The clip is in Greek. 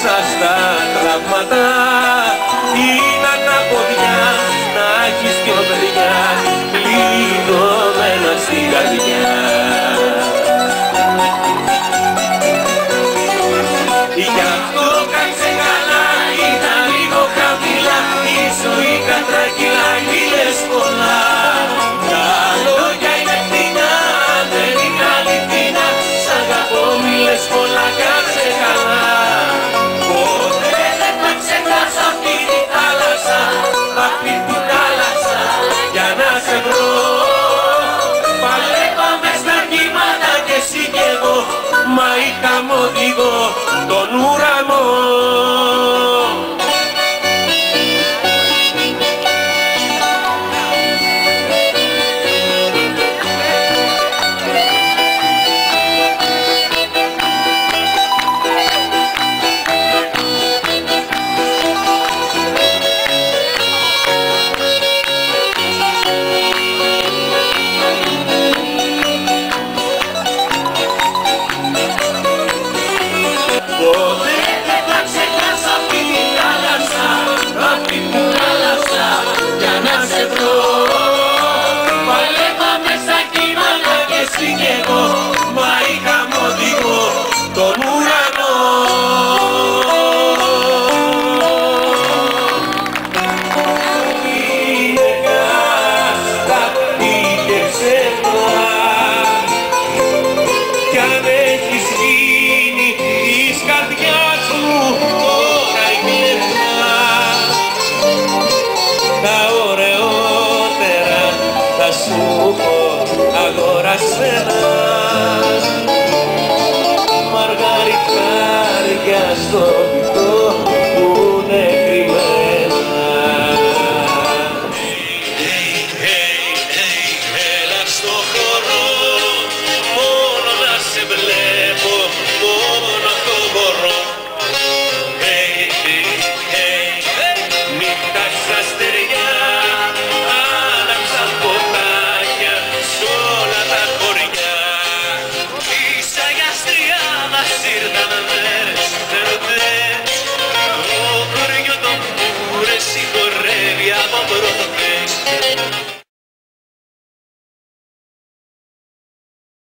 μέσα στα τραύματα είναι τα ποδιά να έχεις δυο παιδιά κλειδωμένα στην καρδιά. Γι' αυτό κάτσε καλά, ήταν λίγο χαμηλά, η ζωή κατρακυλά, μίλες πολλά. Τα λόγια είναι φτηνά, δεν είναι αληθινά, σ' αγαπώ μίλες πολλά, κάτσε καλά. Ποτέ δεν θα ξεχάσω αυτή τη θάλασσα, αυτή τη θάλασσα, για να σε βρω. Παλεύαμε στα κύματα και εσύ κι εγώ, μα είχαμε οδηγό τον ουρανό. Αγόρασε ένας μαργαριτάρια στο βυθό που είναι κρυμμένα. Έλα στο χώρο, μόνο να σε βλέπω, μόνο αυτό μπορώ. Νύχτα στα στεριά, άναψαν ποτάκια σ' όλα τα χωριά. Ίσα για στριάδα σ' ήρθαν